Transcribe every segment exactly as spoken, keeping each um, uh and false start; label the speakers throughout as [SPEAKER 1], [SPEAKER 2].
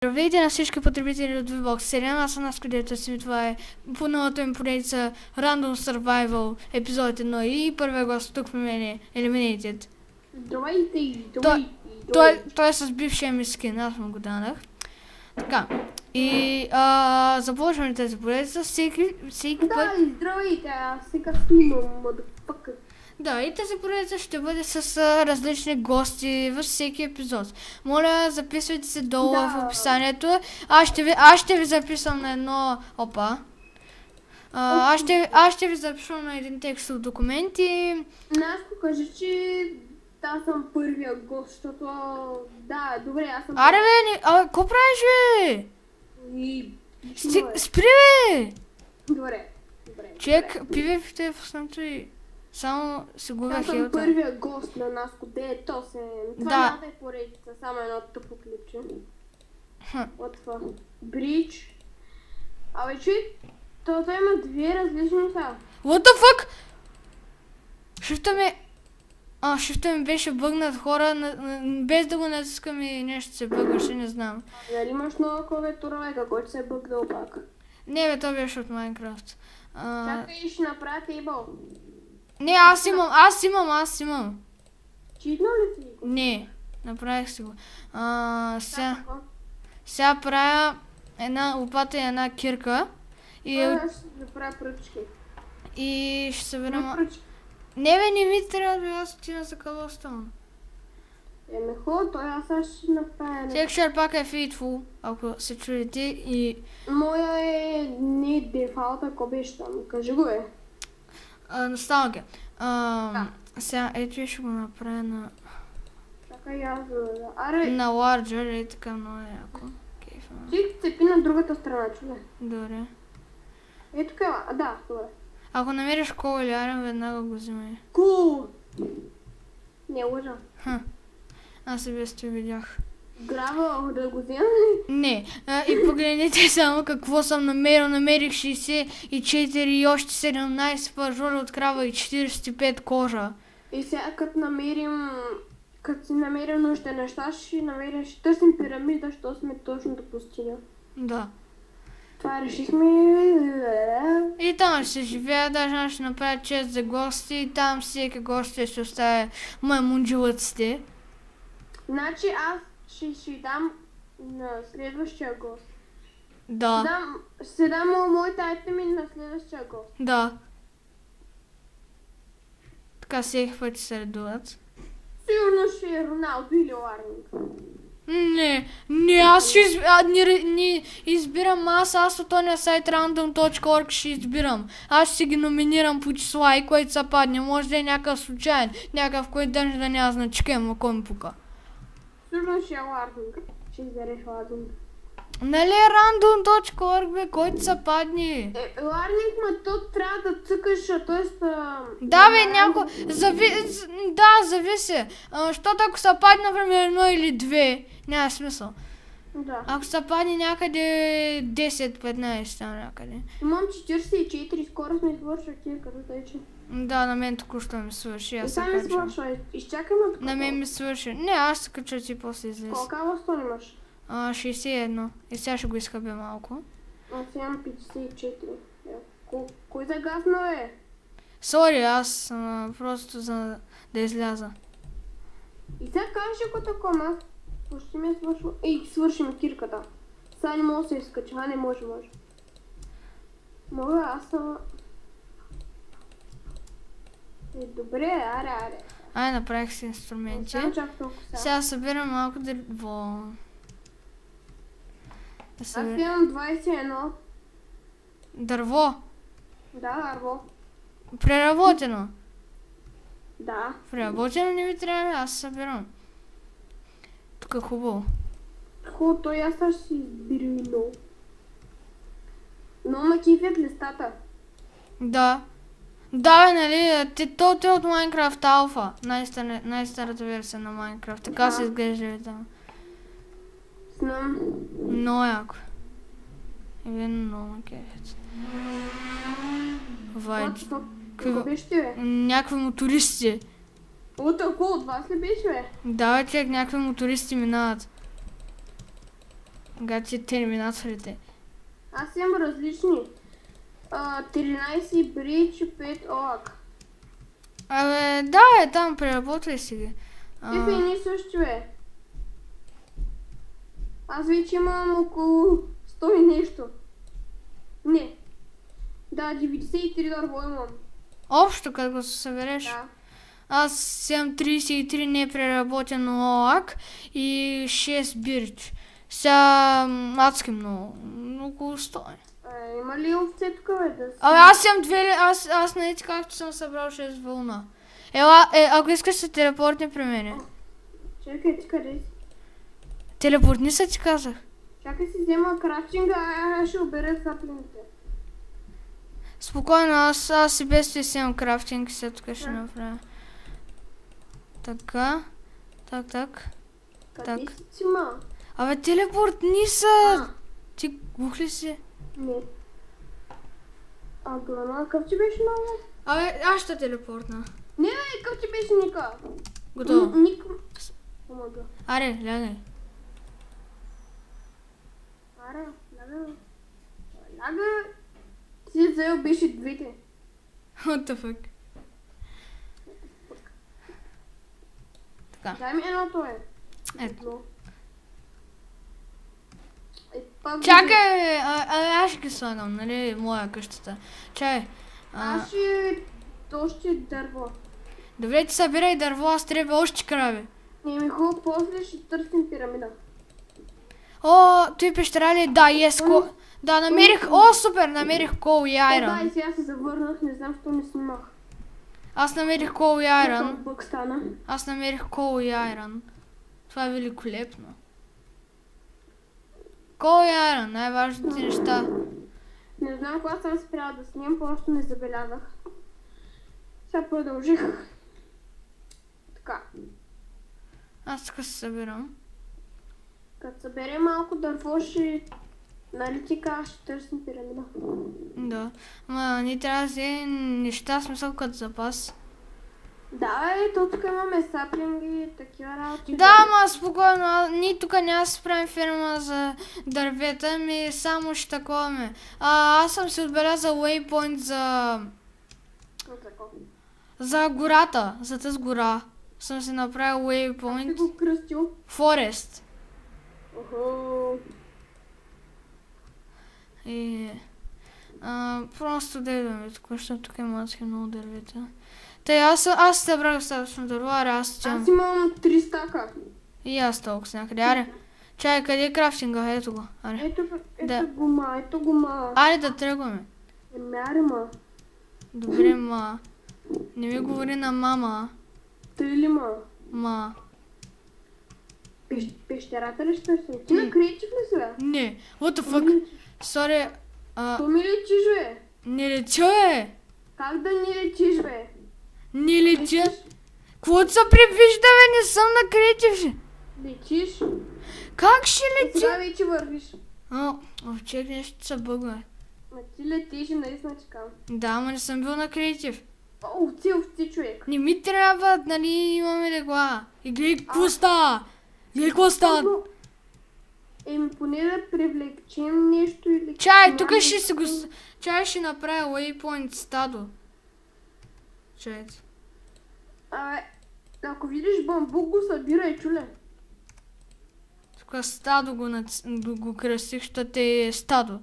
[SPEAKER 1] Здравейте на всички потребители от VBOX седем, аз съм Наско си, това е по новата им поредица Random Survival епизод едно и първия гост тук в мен е Eliminated.
[SPEAKER 2] Здравейте,
[SPEAKER 1] той, той, той е с бившия ми скин, аз му го данах. Така, и а, започваме тази поредица, всеки, всеки
[SPEAKER 2] да,
[SPEAKER 1] път...
[SPEAKER 2] Да, здравейте, аз сега снимам, motherfucker.
[SPEAKER 1] Да, и тази поредица ще бъде с а, различни гости във всеки епизод. Моля, записвайте се долу
[SPEAKER 2] да.
[SPEAKER 1] в описанието. Аз ще ви, аз ще ви записвам на едно... Опа. А, аз, ще, аз ще ви запишвам на един текстов документ и...
[SPEAKER 2] Наско, кажи, че аз съм първия гост, защото... Да, добре, аз съм...
[SPEAKER 1] Аре бе, не... А, какво правиш бе?
[SPEAKER 2] И...
[SPEAKER 1] Сти... Спри бе!
[SPEAKER 2] Добре, добре.
[SPEAKER 1] Чек, пиве в снамто и... Само се губя
[SPEAKER 2] хилта. Аз съм
[SPEAKER 1] хилта.
[SPEAKER 2] първия гост на Наско, де е то се... Това
[SPEAKER 1] да.
[SPEAKER 2] няма да е поредица, само едно тъпо клипче. От това. Бридж. Абе, чуй, това има две различни неща.
[SPEAKER 1] What the fuck? Шифта ми... А, шифта ми беше бъгнат хора, на, на, без да го натискам и нещо се бъгваше, не знам.
[SPEAKER 2] Дали имаш нова клавиатура, който се е бъгнал пак?
[SPEAKER 1] Не бе, то беше от Майнкрафт. А...
[SPEAKER 2] Чакай, ще направя тейбъл.
[SPEAKER 1] Не, аз имам, аз имам, аз имам.
[SPEAKER 2] Читно ли си го?
[SPEAKER 1] Не, направих си го. А, сега, сега правя една лопата и една кирка. И,
[SPEAKER 2] а, аз ще направя пръчки.
[SPEAKER 1] И ще съберем...
[SPEAKER 2] Пръчки.
[SPEAKER 1] Не бе, не ми трябва да аз отина за Калостон.
[SPEAKER 2] Еме хубаво, той аз ще направя...
[SPEAKER 1] Texture пак е faithful, ако се чудите и...
[SPEAKER 2] Моя е не дефалт, ако беше там. Кажи го е.
[SPEAKER 1] Носталгия.
[SPEAKER 2] Да.
[SPEAKER 1] Сега, ето ще го направя на...
[SPEAKER 2] Чакай аз да... Аре...
[SPEAKER 1] На larger, е така много яко.
[SPEAKER 2] Ти цепи на другата страна, чуде.
[SPEAKER 1] Добре.
[SPEAKER 2] Е, тук е... А, да, добре.
[SPEAKER 1] Ако намериш кол или арен, веднага го взимай.
[SPEAKER 2] Кул! Не лъжа.
[SPEAKER 1] Ха. Аз и без те видях.
[SPEAKER 2] Грава да го взема?
[SPEAKER 1] Не. А, и погледнете само какво съм намерил. Намерих шейсет и четири и още седемнайсет пържоли от крава и четирийсет и пет кожа.
[SPEAKER 2] И сега като намерим... Като си намерим нужните неща, ще намерим... Ще търсим пирамида, защото сме точно до пустиня.
[SPEAKER 1] Да.
[SPEAKER 2] Това решихме...
[SPEAKER 1] И там ще живея, даже ще направя чест за гости и там всеки гости ще оставя маймунджилъците.
[SPEAKER 2] Значи аз ще ще дам на следващия гост.
[SPEAKER 1] Да.
[SPEAKER 2] Дам, ще дам моите айтеми на следващия гост.
[SPEAKER 1] Да. Така всеки път се редуват.
[SPEAKER 2] Сигурно ще е Роналдо или Ларнинг.
[SPEAKER 1] Не, не, аз ще изб... а, не, не избирам аз, аз от тония сайт random точка org ще избирам. Аз ще ги номинирам по числа и който се падне. Може да е някакъв случайен, някакъв, който даже да няма значки, ама кой ми пука.
[SPEAKER 2] Сигурно ще е Ларнинг. Ще избереш Ларнинг.
[SPEAKER 1] Нали random точка org бе, който се падне?
[SPEAKER 2] Е, Ларнинг, ма то трябва да цъкаш, т.е.
[SPEAKER 1] Да бе, някой... Зави... Да, зависи. Защото ако се падне, например, едно или две, няма смисъл.
[SPEAKER 2] Да.
[SPEAKER 1] Ако се падне някъде десет-петнайсет там някъде.
[SPEAKER 2] Имам четирийсет и четири, скоро сме свършили тия като тъйче.
[SPEAKER 1] Да, на мен току-що ми свърши, аз се
[SPEAKER 2] Сега ми
[SPEAKER 1] качвам.
[SPEAKER 2] свършва, изчакай ме тук.
[SPEAKER 1] На мен ми свърши. Не, аз се кача ти после излез.
[SPEAKER 2] Колко авастон имаш?
[SPEAKER 1] А, шейсет и едно. И сега ще го изхъбя малко.
[SPEAKER 2] Аз имам петдесет и четири. Кой загасна е?
[SPEAKER 1] Сори, аз а, просто за да изляза.
[SPEAKER 2] И сега кажеш ако такова, почти ми е свършва. Ей, свърши ми кирката. Сега не мога да се изкача, а не може, може. Мога, аз съм... Е, добре, аре, аре.
[SPEAKER 1] Ай, направих си инструменти.
[SPEAKER 2] Само чак толкова сега.
[SPEAKER 1] Сега събирам малко дърво. Да
[SPEAKER 2] Аз
[SPEAKER 1] събирам...
[SPEAKER 2] имам двайсет и едно.
[SPEAKER 1] Дърво.
[SPEAKER 2] Да, дърво.
[SPEAKER 1] Преработено.
[SPEAKER 2] Да.
[SPEAKER 1] Преработено не ви трябва, аз събирам. Тук е хубаво.
[SPEAKER 2] Хубаво, той аз ще си избира много. Но ма кифят листата.
[SPEAKER 1] Да. Да, бе, нали, те, то, те от Minecraft Alpha, най-старата, най-старата версия на Minecraft, така
[SPEAKER 2] Да.
[SPEAKER 1] се изглежда там.
[SPEAKER 2] Знам.
[SPEAKER 1] Много яко. И вино много ме кефят. Вайд.
[SPEAKER 2] Какво беше ти, бе?
[SPEAKER 1] Някакви мотористи.
[SPEAKER 2] О, толкова от вас ли беше, бе?
[SPEAKER 1] Да, бе, човек, някакви мотористи минават. Гати терминаторите.
[SPEAKER 2] Аз имам различни. А, тринайсет брич, пет олак.
[SPEAKER 1] Абе, да, е там, преработвай си ги. А,
[SPEAKER 2] Те са едни същи, бе. Аз вече имам около сто и нещо. Не. Да, деветдесет и три дърво имам.
[SPEAKER 1] общо, като го се събереш.
[SPEAKER 2] Да.
[SPEAKER 1] Аз имам трийсет и три непреработено олак и шест бирч. Сега м, адски много. Около сто.
[SPEAKER 2] Е, има ли овце тук, бе, да си?
[SPEAKER 1] Абе, аз имам две, аз, аз не както съм събрал шест вълна. Ела, е, ако искаш се телепортни при мене.
[SPEAKER 2] Чакай, ти къде си?
[SPEAKER 1] Телепортни се ти казах.
[SPEAKER 2] Чакай си взема крафтинга, а аз ще обера саплините.
[SPEAKER 1] Спокойно, аз, аз и без ти си имам крафтинг и след тук ще направя. Така. Так, так.
[SPEAKER 2] Къде
[SPEAKER 1] Так.
[SPEAKER 2] си ти, ма?
[SPEAKER 1] Абе, телепортни са!
[SPEAKER 2] А,
[SPEAKER 1] Ти глух ли си?
[SPEAKER 2] не. А, глава, къв ти беше много?
[SPEAKER 1] Абе, аз ще телепортна.
[SPEAKER 2] Не, бе, къв ти беше Ника?
[SPEAKER 1] Готово.
[SPEAKER 2] Н- Ник... Омага.
[SPEAKER 1] Аре, лягай.
[SPEAKER 2] Аре, лага. Лага. Ти си взел беше двете.
[SPEAKER 1] What the fuck? Така.
[SPEAKER 2] Дай ми едното, е.
[SPEAKER 1] Ето.
[SPEAKER 2] Е, пак
[SPEAKER 1] Чакай, бе, а, а, аз ще ги слагам, нали, моя къщата. Чай. А,
[SPEAKER 2] Аз ще... Още дърво.
[SPEAKER 1] добре, ти събирай дърво, аз трябва още крави.
[SPEAKER 2] Не ми хубаво, после ще търсим пирамида.
[SPEAKER 1] О, той пещера ли? Да, ес, ко... Да, намерих, о, супер, намерих кол и
[SPEAKER 2] О, да,
[SPEAKER 1] айрон.
[SPEAKER 2] и сега се завърнах, не знам, защо не снимах.
[SPEAKER 1] Аз намерих кол и
[SPEAKER 2] Какъв
[SPEAKER 1] айрон.
[SPEAKER 2] бък стана.
[SPEAKER 1] Аз намерих кол и айрон. Това е великолепно. Кол и айрон, най-важните неща.
[SPEAKER 2] Не знам кога съм спряла да снимам, просто не забелязах. Сега продължих. Така.
[SPEAKER 1] Аз така се събирам.
[SPEAKER 2] Като съберем малко дърво, ще... Нали ти кажа, ще търсим пирамида.
[SPEAKER 1] Да. Ма, ние трябва да вземем неща, смисъл като запас.
[SPEAKER 2] Да, е, то тук имаме саплинги, такива работи.
[SPEAKER 1] Да, ма спокойно, а, ние тук няма да си правим ферма за дървета, ми само ще таковаме. А, аз съм си отбелязал waypoint за...
[SPEAKER 2] Но такова.
[SPEAKER 1] за гората, за тази гора. Съм си направил
[SPEAKER 2] Ти
[SPEAKER 1] waypoint.
[SPEAKER 2] го кръстил.
[SPEAKER 1] Forest.
[SPEAKER 2] Охо.
[SPEAKER 1] И... А, просто да идваме тук, защото тук има адски много дървета. Тъй, аз, аз събрах достатъчно дърво, аре аз стям.
[SPEAKER 2] Аз имам три стака.
[SPEAKER 1] И аз толкова с някъде, аре. Чай, къде е крафтинга? Ето го, аре.
[SPEAKER 2] Ето, ето
[SPEAKER 1] Да.
[SPEAKER 2] го ма, ето го ма.
[SPEAKER 1] Аре да тръгваме.
[SPEAKER 2] Еми, аре ма.
[SPEAKER 1] Добре, ма. Не ми говори на мама.
[SPEAKER 2] Тъй ли ма?
[SPEAKER 1] Ма.
[SPEAKER 2] Пещ, пещерата ли ще търсим? Ти на креатив ли си, бе?
[SPEAKER 1] Не, what the fuck? Sorry. А,
[SPEAKER 2] То ми летиш, бе.
[SPEAKER 1] не летя, бе.
[SPEAKER 2] Как да не летиш, бе?
[SPEAKER 1] Не летя. Каквото се предвижда, бе, не съм на креатив.
[SPEAKER 2] Летиш?
[SPEAKER 1] Как ще
[SPEAKER 2] Е,
[SPEAKER 1] летя?
[SPEAKER 2] сега вече вървиш.
[SPEAKER 1] О, о, чек, нещо се бъгва.
[SPEAKER 2] Ма ти летиш и наистина ти казвам.
[SPEAKER 1] Да, ама не съм бил на креатив.
[SPEAKER 2] О, овци, овци, човек.
[SPEAKER 1] Не ми трябва, нали, имаме легла. И гледай какво става. Гледай какво става.
[SPEAKER 2] Но, Еми, поне да привлечем нещо или...
[SPEAKER 1] Чай, тук
[SPEAKER 2] няма
[SPEAKER 1] ще си го...
[SPEAKER 2] нещо.
[SPEAKER 1] с- Чай ще направя waypoint стадо. Чай.
[SPEAKER 2] Абе, ако видиш бамбук, го събирай, чуле.
[SPEAKER 1] Тук стадо го, нац... го, го кръстих, защото е стадо.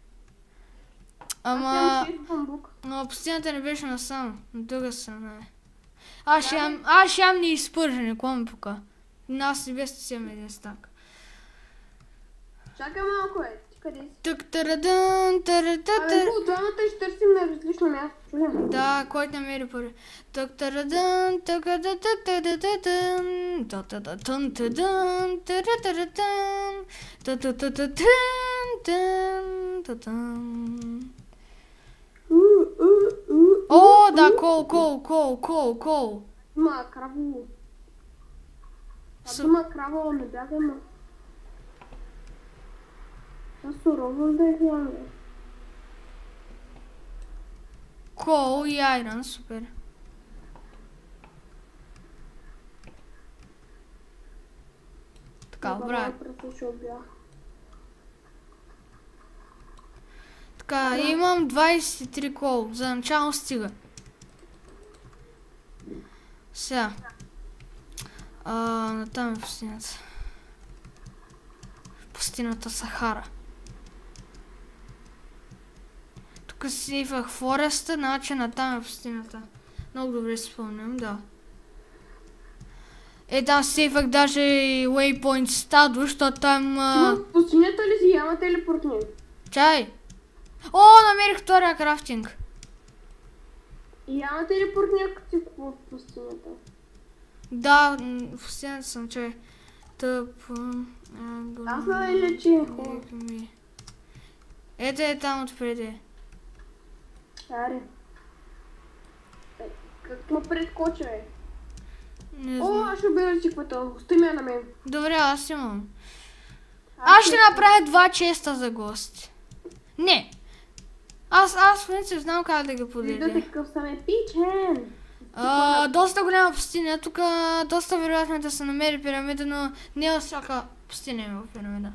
[SPEAKER 2] Аз
[SPEAKER 1] Ама...
[SPEAKER 2] имам шест бамбук.
[SPEAKER 1] Но пустината не беше насам. На друга страна е. Аз ще ям... Аз ще ям неизпържени, какво ми пука? Аз и без си имам един стак.
[SPEAKER 2] Чакай малко, е. Ти къде си?
[SPEAKER 1] Тук тарадън,
[SPEAKER 2] Абе,
[SPEAKER 1] тарадън.
[SPEAKER 2] хубаво, двамата ще търсим на различно място, чуле.
[SPEAKER 1] Да, който намери първи. Тук тарадън, тук тарадън, та-та-та-тън, тадън, тарадън, та-та-та-та-тън, тън, та-тън.
[SPEAKER 2] У, у, у,
[SPEAKER 1] О,
[SPEAKER 2] у,
[SPEAKER 1] да,
[SPEAKER 2] у.
[SPEAKER 1] кол, кол, кол, кол, кол.
[SPEAKER 2] Ма, краво. А
[SPEAKER 1] Су-
[SPEAKER 2] дума краво, не бяга, ма. Това сурово да е хляме.
[SPEAKER 1] Кол и айрон, супер. Така, брат.
[SPEAKER 2] Просто ще обя.
[SPEAKER 1] Така, имам двайсет и три кол. За начало стига. Сега. А, натам е пустинята. Пустината Сахара. Тук си сейфах Фореста, значи натам е пустината. Много добре си спомням, да. Е, да, сейфах даже и Waypoint стадо, защото там... А...
[SPEAKER 2] В пустинята ли си яма телепортни?
[SPEAKER 1] Чай! О, намерих втория крафтинг.
[SPEAKER 2] Яма телепортни, като си в пустинята.
[SPEAKER 1] Да, в пустинята съм, чай. Тъп...
[SPEAKER 2] Аз не ли че е хубаво?
[SPEAKER 1] Ето е там отпреди.
[SPEAKER 2] Аре. Как ме предкоча, е?
[SPEAKER 1] Не
[SPEAKER 2] О,
[SPEAKER 1] знам.
[SPEAKER 2] аз ще обира чиквата. Стой ме на мен.
[SPEAKER 1] Добре, аз имам. Аз ще направя два честа за гости. Не. Аз, аз в принцип знам как да ги
[SPEAKER 2] Вижда
[SPEAKER 1] поделя.
[SPEAKER 2] такъв съм епичен.
[SPEAKER 1] А, доста голяма пустиня. Тук доста вероятно е да се намери пирамида, но не във всяка пустиня има пирамида.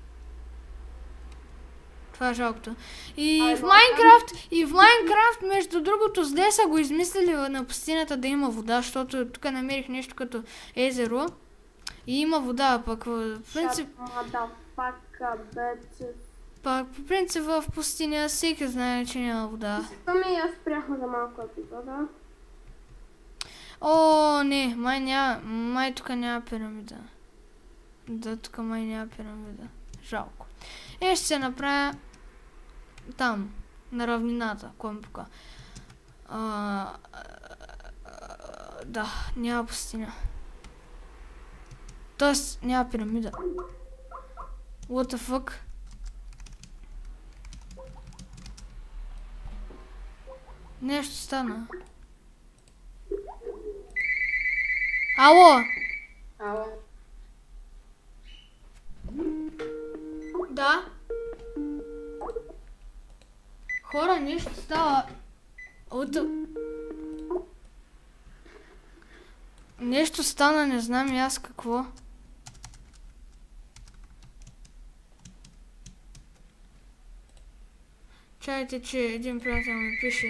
[SPEAKER 1] Това е жалкото. И
[SPEAKER 2] Ай,
[SPEAKER 1] в
[SPEAKER 2] ба,
[SPEAKER 1] Майнкрафт, и в Майнкрафт, между другото, зле са го измислили на пустинята да има вода, защото тук намерих нещо като езеро. И има вода, пък в принцип,
[SPEAKER 2] Motherfucker, bitches.
[SPEAKER 1] пък по принцип в пустиня всеки знае, че няма вода.
[SPEAKER 2] Това ми и аз спряхме за малко епизода.
[SPEAKER 1] О, не, май няма, май тук няма пирамида. Да, тук май няма пирамида. Жалко. Е, ще се направя там, на равнината, кой ми пука. А, да, няма пустиня. Тоест, няма пирамида. What the fuck? Нещо стана. Ало!
[SPEAKER 2] Ало.
[SPEAKER 1] Да? Хора, нещо става. От... Нещо стана, не знам и аз какво. Чакайте, че един приятел ми пише.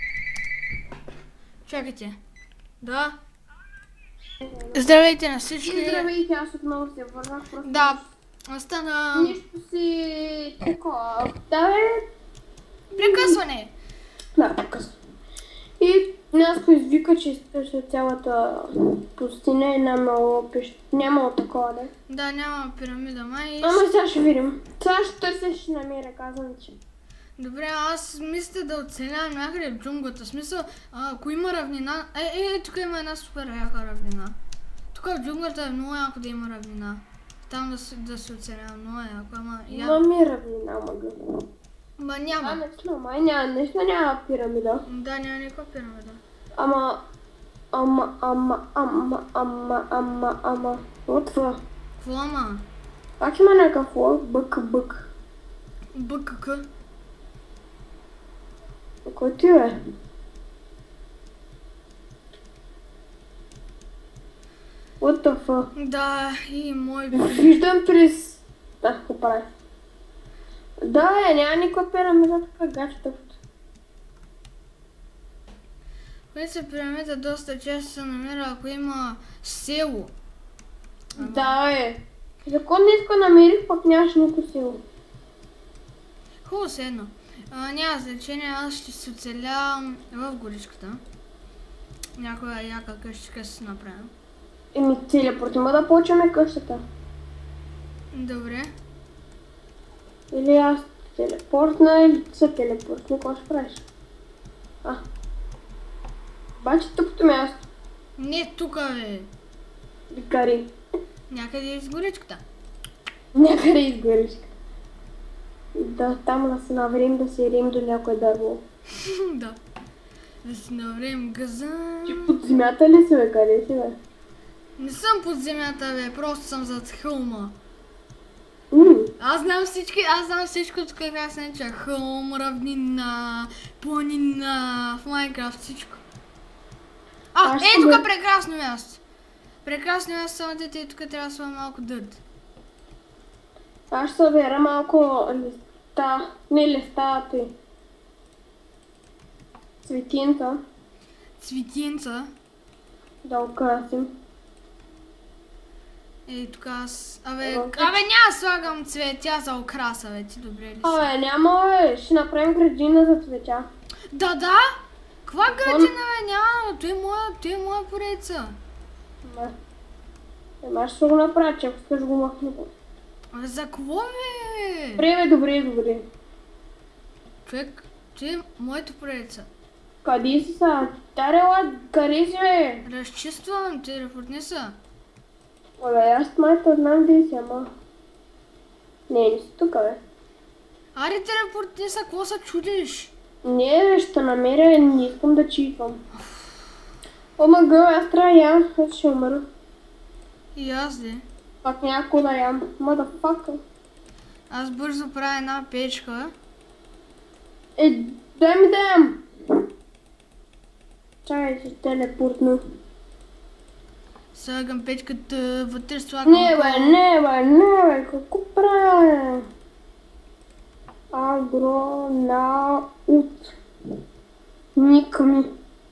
[SPEAKER 1] Чакайте. Да? Здравейте на всички.
[SPEAKER 2] Здравейте, аз отново се върнах. Просто
[SPEAKER 1] Да, стана
[SPEAKER 2] нещо си такова. Да, бе.
[SPEAKER 1] прекъсване.
[SPEAKER 2] Да, прекъсване. И Няско извика, че изтърся цялата пустиня и нямало пещ... Нямало такова, да.
[SPEAKER 1] Да, няма пирамида, май.
[SPEAKER 2] Ама сега ще видим. Сега ще търся, ще намеря, казвам, че.
[SPEAKER 1] Добре, аз мисля да оцелявам някъде в джунглата. В смисъл, а, ако има равнина... Е, е, е, тук има една супер яка равнина. Тук в джунглата е много яко да има равнина. Там да се, да се оцелявам, много е яко, ама... Я...
[SPEAKER 2] Имаме равнина, мага.
[SPEAKER 1] Ма
[SPEAKER 2] А,
[SPEAKER 1] няма.
[SPEAKER 2] не знам, май няма, наистина няма пирамида.
[SPEAKER 1] Да, няма никаква пирамида.
[SPEAKER 2] Ама... Ама, ама, ама, ама, ама, ама... От това.
[SPEAKER 1] Какво ама?
[SPEAKER 2] Пак има някакъв лък, бък, бък.
[SPEAKER 1] БКК?
[SPEAKER 2] Кой ти е? What the fuck?
[SPEAKER 1] Да, и мой...
[SPEAKER 2] Виждам през... Да, какво прави? Да, е, няма никаква пирамида, така гачата.
[SPEAKER 1] Принцип пирамида доста често се намира, ако има село.
[SPEAKER 2] Да, е. Закон днеска намерих, пък нямаш никакво село.
[SPEAKER 1] Хубаво се едно. А, няма значение, аз ще се оцелявам в горичката. Някоя яка къщичка си направя.
[SPEAKER 2] Еми, телепортима да почваме къщата.
[SPEAKER 1] Добре.
[SPEAKER 2] Или аз телепортна, или ти се телепортни, какво ще правиш? А. Бачи тъпото място.
[SPEAKER 1] Не тука, бе.
[SPEAKER 2] Викари.
[SPEAKER 1] Някъде из горичката.
[SPEAKER 2] Някъде изгориш. Да, там да се наврем да се рем до някое дърво.
[SPEAKER 1] Да. Да си наврем газа.
[SPEAKER 2] Ти под земята ли си, бе? Къде си, бе?
[SPEAKER 1] Не съм под земята, бе. Просто съм зад хълма.
[SPEAKER 2] Ммм.
[SPEAKER 1] Аз знам всички, аз знам всичко тук, как се нарича. Хълм, равнина, планина, в Майнкрафт всичко. А,
[SPEAKER 2] Аз
[SPEAKER 1] е,
[SPEAKER 2] ще
[SPEAKER 1] тук
[SPEAKER 2] го-
[SPEAKER 1] е прекрасно място. Прекрасно място, само дете и тук трябва да сложа малко дърт.
[SPEAKER 2] Аз ще събера малко листа. Не листа, а ти. Цветинца.
[SPEAKER 1] Цветинца.
[SPEAKER 2] Да украсим.
[SPEAKER 1] Ей, тук аз... Абе,
[SPEAKER 2] Ево,
[SPEAKER 1] абе няма слагам цветя за украса, бе, ти добре ли си?
[SPEAKER 2] Абе, няма, бе, ще направим градина за цветя.
[SPEAKER 1] Да, да? Каква градина, бе, няма, той е моя, той е моя поредица.
[SPEAKER 2] Ма. Ема ще го направя, че ако искаш го махни.
[SPEAKER 1] Абе, за какво, бе?
[SPEAKER 2] Добре, бе, добре, добре.
[SPEAKER 1] Човек, ти е моята поредица.
[SPEAKER 2] Къде си са? Тарела, къде си, бе?
[SPEAKER 1] Разчиствам, ти репортни са.
[SPEAKER 2] Абе, аз майка знам къде си, ама... Не, не си тука, бе.
[SPEAKER 1] Аре, ти репортни са, какво се чудиш?
[SPEAKER 2] Не, бе, ще намеря, не искам да читвам. Ома гъл, аз трябва да ям, аз ще умра.
[SPEAKER 1] И аз, де.
[SPEAKER 2] Пак някой да ям. Motherfucker.
[SPEAKER 1] Аз бързо правя една печка.
[SPEAKER 2] Е, дай ми да ям. Чай, ще телепортна.
[SPEAKER 1] Слагам печката, вътре слагам...
[SPEAKER 2] Не, бе, не, бе, не, бе, какво правя? Агронаут. Ник ми.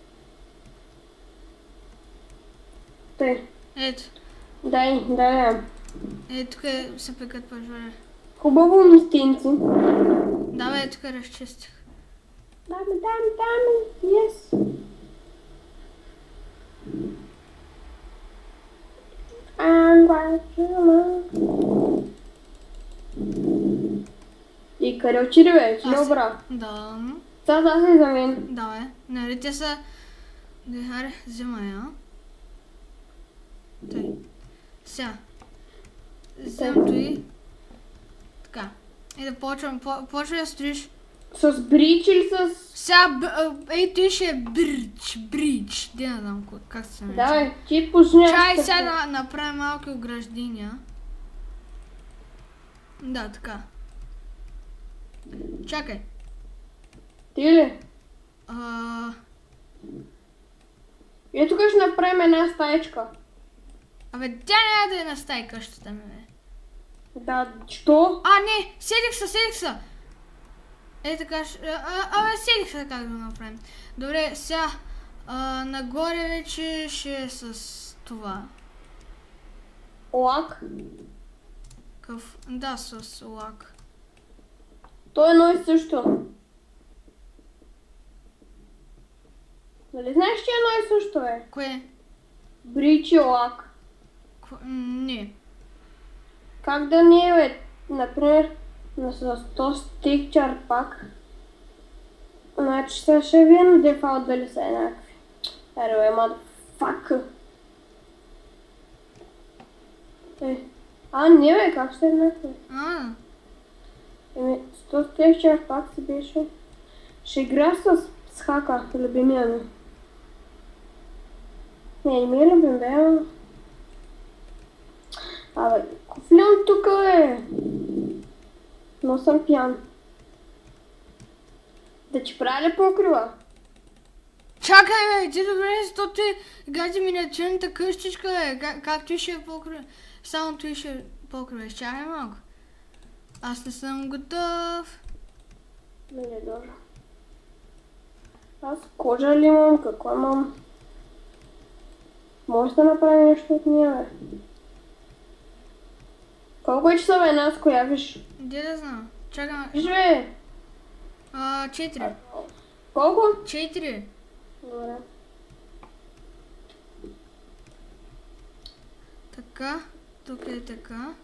[SPEAKER 2] Тъй.
[SPEAKER 1] Ето,
[SPEAKER 2] Дай, дай ям.
[SPEAKER 1] е, тук се пекат пържоли.
[SPEAKER 2] Хубаво мистинци.
[SPEAKER 1] Да, бе, тук разчистих.
[SPEAKER 2] Дай ми, дай ми, дай ми. Yes. И къде отиде, бе? Ти
[SPEAKER 1] Аз-
[SPEAKER 2] обра.
[SPEAKER 1] Да,
[SPEAKER 2] Сега да се за мен.
[SPEAKER 1] да, бе. Нали, те са... Аре, взимай, а? Тъй. Сега. Взем той. Така. И да почвам, по- почвай да строиш.
[SPEAKER 2] С брич или с...
[SPEAKER 1] Сега, б- а, ей, той ще е брич, брич. Де не знам ко- как се нарича.
[SPEAKER 2] Да, бе, ти почни.
[SPEAKER 1] Чай сега да направим малки ограждения. Да, така. Чакай.
[SPEAKER 2] Ти ли?
[SPEAKER 1] А,
[SPEAKER 2] И тук ще направим една стаечка.
[SPEAKER 1] абе, тя няма да е на стаи къщата ми, бе.
[SPEAKER 2] Да, що?
[SPEAKER 1] А, не, седих се, седих се. Е, така, ще- а, а, абе, седих се как да го направим. Добре, сега, а, нагоре вече ще е с това.
[SPEAKER 2] Лак.
[SPEAKER 1] Къв, да, с лак.
[SPEAKER 2] То е едно и също. Нали знаеш, че е едно и също, бе?
[SPEAKER 1] Кое?
[SPEAKER 2] Брич и лак.
[SPEAKER 1] Ко... м, Не.
[SPEAKER 2] Как да не е, бе? Например, на с този текчар пак. Значи сега ще ви на дефалт дали са еднакви. Аре, бе, motherfucker. Е, а, не, бе, как ще е еднакви?
[SPEAKER 1] А,
[SPEAKER 2] Еми, с този текчар пак си беше. Ще игра с, с хака, любимия ми. Не, не ми е любим, бе, ама... Абе, кофлям тука, бе! Но съм пиян. Да ти правя ли покрива?
[SPEAKER 1] чакай, бе, ти добре, защото ти гади миниатюрната къщичка, бе. Как, как той ще е покрива? Само той ще е покрива. Чакай малко. Аз не съм готов.
[SPEAKER 2] Не, не държа. Аз кожа ли имам? Какво имам? Може да направи нещо от нея, бе? Колко е часа, бе, нас, коя виж?
[SPEAKER 1] Де да знам. Чакай.
[SPEAKER 2] Виж, бе!
[SPEAKER 1] А, четири.
[SPEAKER 2] Колко?
[SPEAKER 1] Четири.
[SPEAKER 2] Добре.
[SPEAKER 1] Така. Тук е така.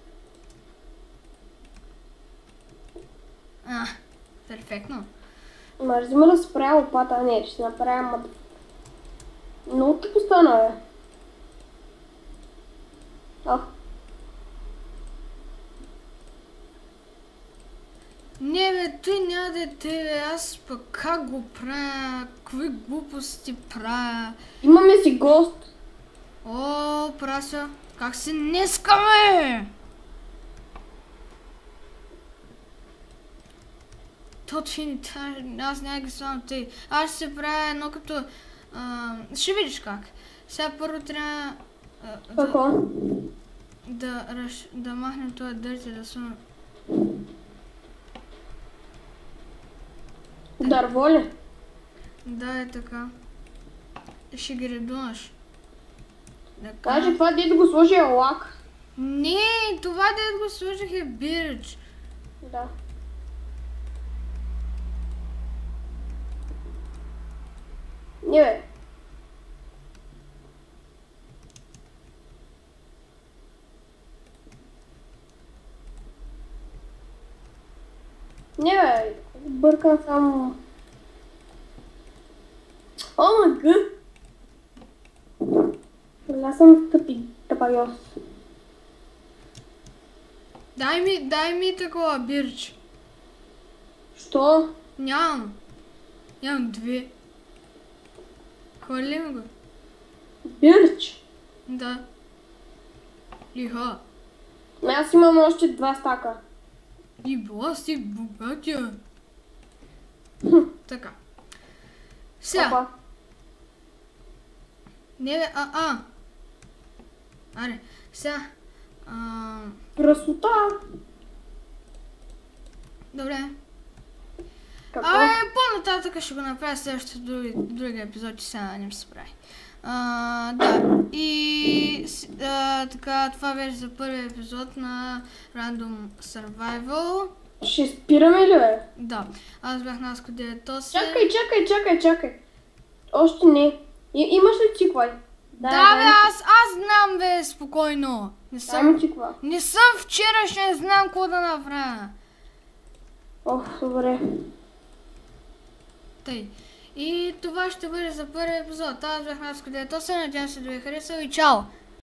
[SPEAKER 1] А, перфектно.
[SPEAKER 2] Ма, взима да спря лопата, не, ще направя мът. Много тъпо стана, бе. Ах,
[SPEAKER 1] Не, бе, той няма да е те, бе. Аз пък как го правя? Какви глупости правя?
[SPEAKER 2] имаме си гост.
[SPEAKER 1] О, праса. Как си днеска, бе? Точно, аз няма ги славам тъй. Аз ще се правя едно като... А, ще видиш как. Сега първо трябва... а, да,
[SPEAKER 2] Какво?
[SPEAKER 1] да, раз, да махнем този дърт и да сунем.
[SPEAKER 2] Дърво ли?
[SPEAKER 1] Да, е така. Ще ги редуваш.
[SPEAKER 2] Значи това дето го сложи е лак.
[SPEAKER 1] Не, това дето го сложих е бирч.
[SPEAKER 2] Да. Не бе. Не бе, бъркам само. О, мъгъ! Аз съм тъпи, тъпайос.
[SPEAKER 1] Дай ми, дай ми такова бирч.
[SPEAKER 2] Що?
[SPEAKER 1] Нямам. Нямам две. Хвали ми го.
[SPEAKER 2] Бирч?
[SPEAKER 1] Да. Лиха.
[SPEAKER 2] Аз имам още два стака.
[SPEAKER 1] И била си богатия. Така. Сега.
[SPEAKER 2] Опа.
[SPEAKER 1] Не бе, а, а. Аре, сега. А,
[SPEAKER 2] Красота!
[SPEAKER 1] добре.
[SPEAKER 2] Какво?
[SPEAKER 1] Абе, по-нататък ще го направя следващото други, други епизод, че сега не ми се справи. А, да, и с- а, така, това беше за първи епизод на Random Survival.
[SPEAKER 2] Ще спираме ли бе?
[SPEAKER 1] Да, аз бях Наско девет осем.
[SPEAKER 2] Чакай, чакай, чакай, чакай. Още не. И, имаш ли циквай?
[SPEAKER 1] Да, бе, аз, аз знам, бе, спокойно. Не
[SPEAKER 2] Дай
[SPEAKER 1] съм,
[SPEAKER 2] ми циква.
[SPEAKER 1] не съм вчерашен, знам какво да направя.
[SPEAKER 2] Ох, добре.
[SPEAKER 1] Тъй. И това ще бъде за първи епизод. Аз бях Наско девет осем, надявам се да ви е харесал и чао!